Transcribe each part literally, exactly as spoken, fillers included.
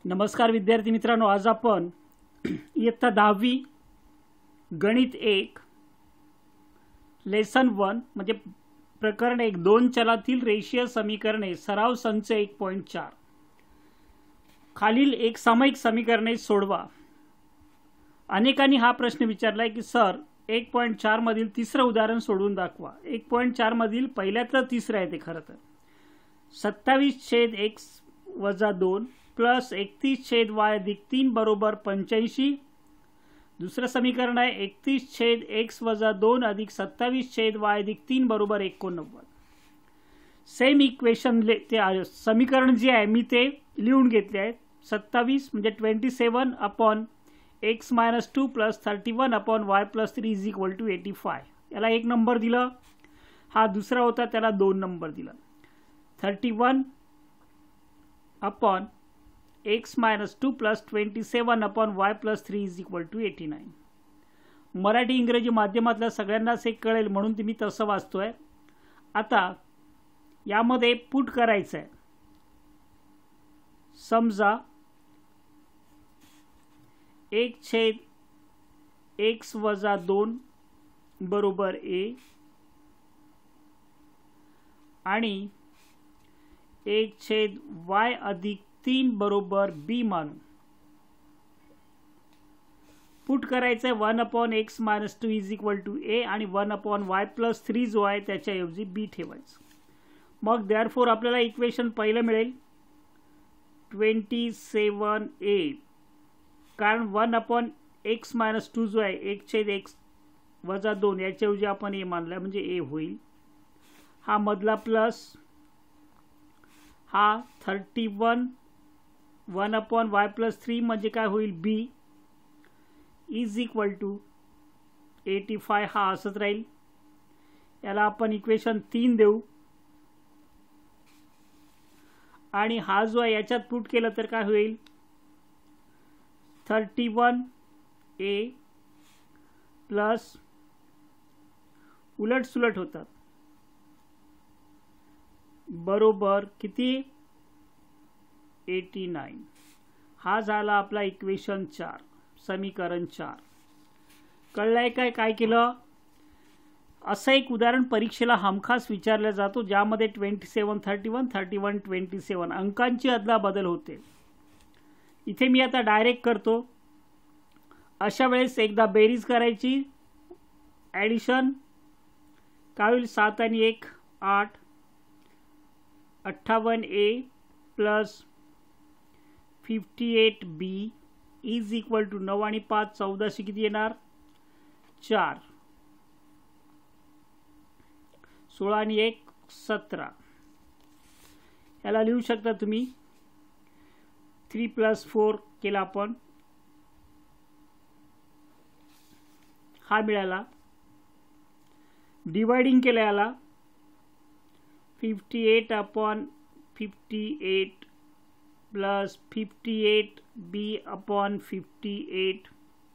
नमस्कार विद्यार्थी मित्रांनो, आज आपण इयत्ता दहावी गणित एक लेसन वन म्हणजे प्रकरण एक दोन चलातील रेषीय समीकरणे सराव संच एक पॉइंट चार खालील एक सामायिक समीकरणे सोडवा। अनेकांनी हा प्रश्न विचारलाय की सर एक पॉइंट चार मधील तिसरं उदाहरण सोडवून दाखवा। एक पॉइंट चार मधील पहिल्यातलं तिसरं आहे ते खरं तर सत्तावीस छेद एक्स वजा दोन प्लस एकतीस छेद वाय अधिक तीन बरोबर पंच्याऐंशी। दुसरं समीकरण आहे एकतीस छेद एक्स वजा दोन अधिक सत्तावीस छेद वाय अधिक तीन बरोबर एकोणनव्वद। सेम इक्वेशन ते समीकरण जे आहे मी ते लिहून घेतले आहे। सत्तावीस म्हणजे twenty seven upon X minus two plus thirty one upon Y plus three is equal to eighty five. याला एक नंबर दिलं, हा दुसरा होता त्याला दोन नंबर दिला। Thirty one upon X minus two plus twenty seven upon Y plus three is equal to eighty nine. Marathi इंग्रजी माध्यमातल्या सगळ्यांनाच हे कळेल म्हणून तुम्ही तसं वाचतोय। आता यामध्ये पुट करायचं आहे। समजा एक छेद एक्स वजा दोन बरोबर ए आणि एक छेद वाय अधिक तीन बरोबर बी मानू। पुट करायचं आहे one upon X minus two is equal to A आणि one upon Y plus three जो आहे त्याच्याऐवजी बी ठेवायचं। मग देअरफॉर आपल्याला इक्वेशन पहिलं मिळेल ट्वेंटी सेवन ए, कारण one upon X minus two जो आहे एक छेद एक्स वजा दोन याच्याऐवजी आपण ए मानला म्हणजे ए होईल। हा मधला प्लस हा thirty one one upon Y plus three म्हणजे काय होईल B is equal to eighty five. हा असंच राहील। याला आपण इक्वेशन तीन देऊ आणि हा जो आहे याच्यात पुट केलं तर काय होईल थर्टी वन ए प्लस उलट सुलट होतात बरोबर किती एटी नाईन। हा झाला आपला इक्वेशन चार, समीकरण चार। कळलंय काय काय केलं? असं एक उदाहरण परीक्षेला हमखास विचारलं जातो ज्यामध्ये twenty seven thirty one thirty one twenty seven अंकांची अदला बदल होते। इथे मी आता डायरेक्ट करतो। अशा वेळेस एकदा बेरीज करायची, ॲडिशन काय होईल सात आणि एक आठ, अठ्ठावन्न A plus fifty eight B is equal to नऊ आणि पाच चौदाशे किती येणार चार, सोळा आणि एक सतरा। याला लिहू शकता तुम्ही थ्री प्लस फोर केला आपण, हा मिळाला। डिवाइडिंग केलं याला fifty eight upon fifty eight plus fifty eight B upon fifty eight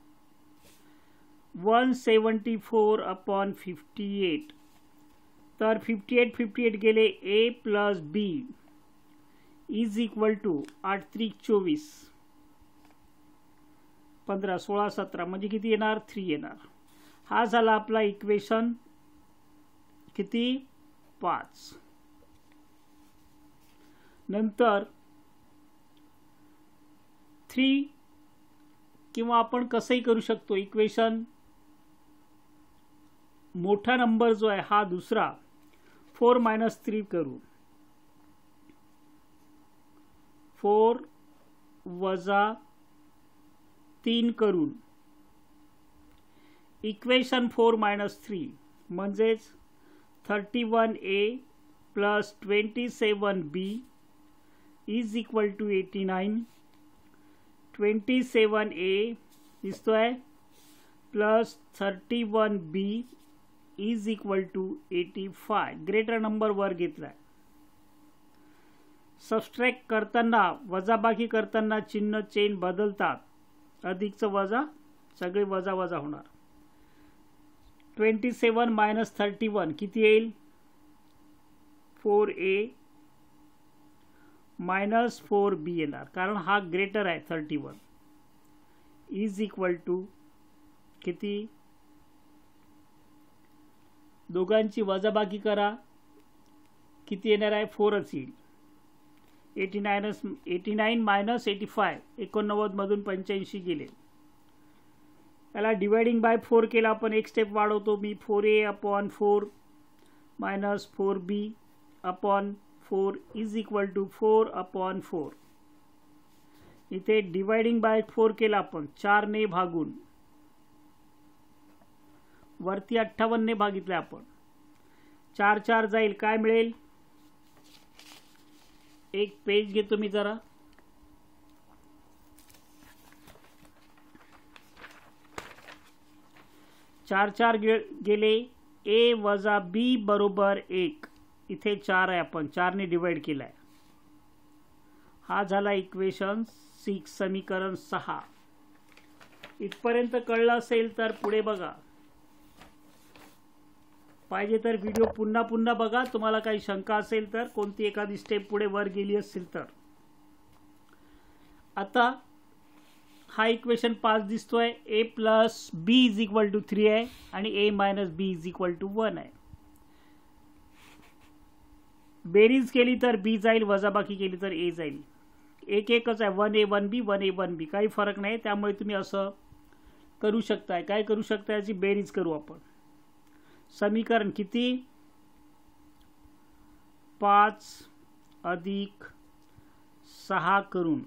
one seventy four upon fifty eight. तर फिफ्टी एट फिफ्टी एट गेले A plus B is equal to आठ त्रिक चोवीस, पंधरा सोळा सतरा म्हणजे किती येणार थ्री येणार। हा झाला आपला इक्वेशन किती पाच। नंतर थ्री किंवा आपण कसंही करू शकतो, इक्वेशन मोठा नंबर जो आहे हा दुसरा फोर मायनस थ्री करू, फोर वजा तीन करून इक्वेशन फोर मायनस थ्री म्हणजेच thirty one A plus twenty seven B is equal to eighty nine. Twenty seven A दिसतोय plus thirty one B is equal to eighty five. Greater number वर घेतलाय। Subtract करताना वजाबाकी करताना चिन्ह chain बदलतात, अधिकचं वजा सगळे वजा वजा होणार। Twenty seven minus thirty one किती येईल four A minus four B येणार, कारण हा ग्रेटर आहे thirty one, is equal to किती, दोघांची वजाबाकी करा, किती येणार आहे, फोरच येईल. Eighty nine eighty nine minus eighty five, एकोणनव्वद मधून पंच्याऐंशी गेले. याला डिवायडिंग बाय फोर केला आपण, एक स्टेप वाढवतो मी, four A upon four minus four B upon four is equal to four upon four. इथे डिवायडिंग बाय फोर केला आपण, चारने भागून, वरती अठ्ठावन्नने भागितले आपण, चार चार जाईल, काय मिळेल, एक पेज घेतो मी जरा, चार चार गे गेले, ए वजा बी बरोबर एक, इथे चार आहे, आपण चारने डिवाइड केलाय. हा झाला इक्वेशन सिक्स, समीकरण सहा. इथपर्यंत कळलं असेल तर पुढे बघा, पाहिजे तर व्हिडिओ पुन्हा पुन्हा बघा, तुम्हाला काही शंका असेल तर, कोणती एखादी स्टेप पुढे वर गेली असेल तर. आता हा इक्वेशन पाच दिसतोय, A plus B is equal to three आहे आणि A minus B is equal to one आहे. बेरीज केली तर बी जाईल, वजाबाकी केली तर ए जाईल. एक एकच आहे, one A one B, one A one B, काही फरक नाही. त्यामुळे तुम्ही असं करू शकताय. काय करू शकता, याची बेरीज करू आपण. समीकरण किती, पाच अधिक सहा करून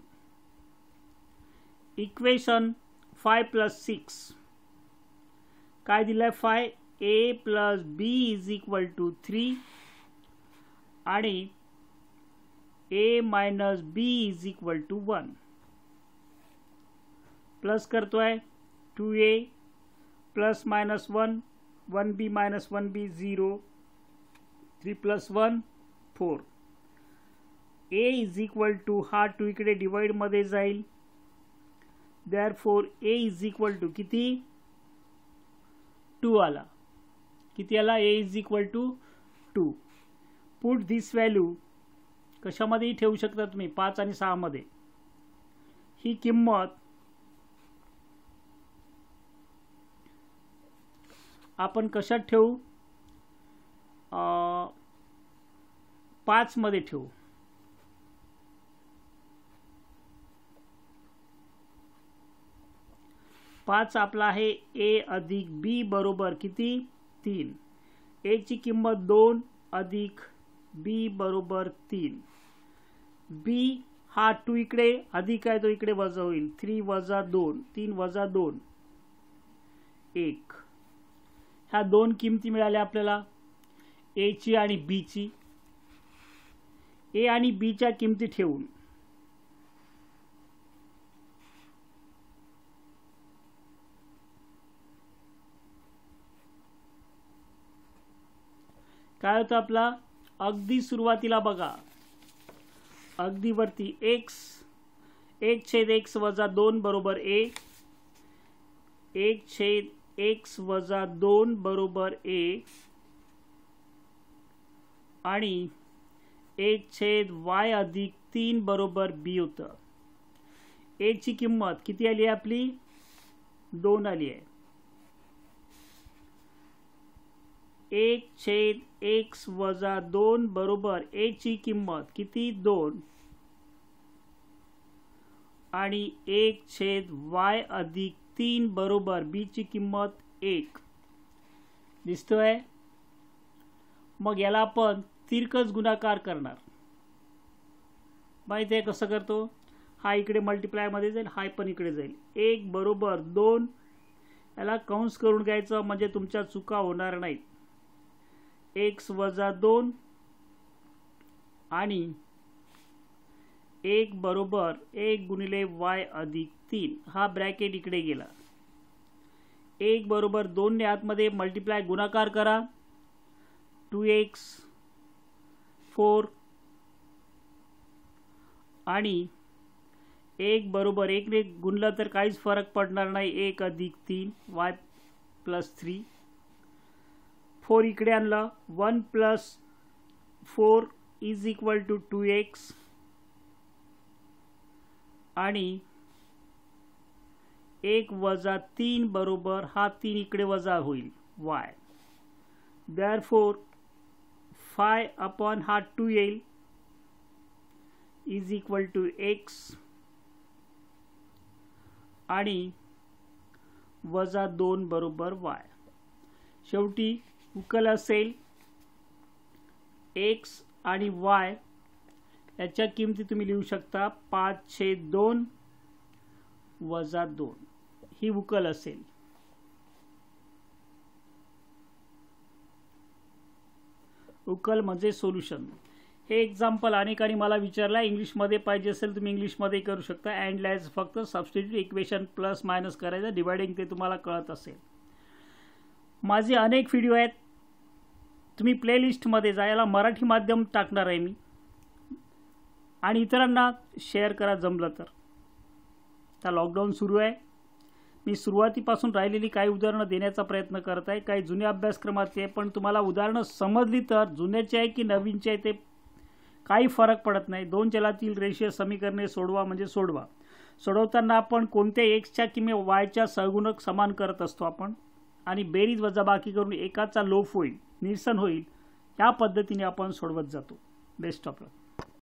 इक्वेशन फाय प्लस सिक्स काय दिलंय, five A plus B is equal to three आणि A minus B is equal to one. Plus करतोय, two A plus minus one, one B minus one B zero, three plus one four. A is equal to, हा two इकडे divide मध्ये जाईल, therefore A is equal to किती, two आला. किती आला, A is equal to two. Put this value कशामध्येही ठेवू शकता तुम्ही, पाच आणि सहा मध्ये. ही किंमत आपण कशात ठेवू, पाच मध्ये ठेवू. पाच आपला आहे, ए अधिक बी बरोबर किती, तीन. ए ची किंमत दोन अधिक बी बरोबर तीन. बी हा टू इकडे अधिक आहे, तो इकडे वजा होईल, थ्री वजा दोन, तीन वजा दोन, एक. ह्या दोन किमती मिळाल्या आपल्याला, ए ची आणि बी ची. ए आणि बी च्या किमती ठेवून काय होतं आपला, अगदी सुरुवातीला बघा, अगदी वरती एक्स, एक छेद एक्स वजा दोन बरोबर ए, एक छेद एक्स वजा दोन बरोबर ए आणि एक छेद वाय अधिक तीन बरोबर बी होतं. ए ची किंमत किती आली आहे आपली, दोन आली आहे. एक छेद एक्स वजा दोन बरोबर ए ची किंमत किती, दोन आणि एक छेद वाय अधिक तीन बरोबर बी ची किंमत एक दिसतोय. मग याला आपण तिरकस गुणाकार करणार. माहिती आहे कसं करतो, हा इकडे मल्टिप्लाय मध्ये जाईल, हा पण इकडे जाईल. एक बरोबर दोन, याला कंस करून घ्यायचं म्हणजे तुमच्या चुका होणार नाहीत. एक्स वजा दोन आणि एक बरोबर एक गुणिले वाय अधिक तीन, हा ब्रॅकेट इकडे गेला. एक बरोबर दोन ने आतमध्ये मल्टिप्लाय गुणाकार करा, टू एक्स फोर आणि एक बरोबर एक ने गुणलं तर काहीच फरक पडणार नाही, एक अधिक तीन वाय प्लस थ्री. फोर इकडे आणलं, one plus four is equal to two X आणि एक वजा तीन बरोबर हा तीन इकडे वजा होईल वाय. देअरफॉर फाय अपॉन हा टू येईल इज इक्वल टू एक्स आणि वजा दोन बरोबर वाय. शेवटी उकल असेल एक्स आणि वाय याच्या किमती तुम्ही लिहू शकता पाच छेद दोन वजा दोन ही उकल असेल. उकल म्हणजे सोल्युशन. हे एक्झाम्पल अनेकांनी मला विचारला. इंग्लिशमध्ये पाहिजे असेल तुम्ही इंग्लिशमध्ये करू शकता. अँड लॅज फक्त सबस्टिट्यूट इक्वेशन प्लस मायनस करायचं, डिवायडिंग ते तुम्हाला कळत असेल. माझे अनेक व्हिडिओ आहेत, तुम्ही प्लेलिस्टमध्ये जा. याला मराठी माध्यम टाकणार आहे मी आणि इतरांना शेअर करा जमलं तर. आता लॉकडाऊन सुरू आहे. मी सुरुवातीपासून राहिलेली काही उदाहरणं देण्याचा प्रयत्न करत आहे. काही जुन्या अभ्यासक्रमाचे आहे, पण तुम्हाला उदाहरणं समजली तर जुन्याचे आहे की नवीनचे आहे ते काही फरक पडत नाही. दोन चलातील रेषीय समीकरणे सोडवा म्हणजे सोडवा. सोडवताना आपण कोणत्या एक्सच्या किंवा वायच्या सहगुणक समान करत असतो आपण आणि बेरीज वजाबाकी करून एकाचा लोप होईल, निरसन होईल, या पद्धतीने आपण सोडवत जातो. Best of luck.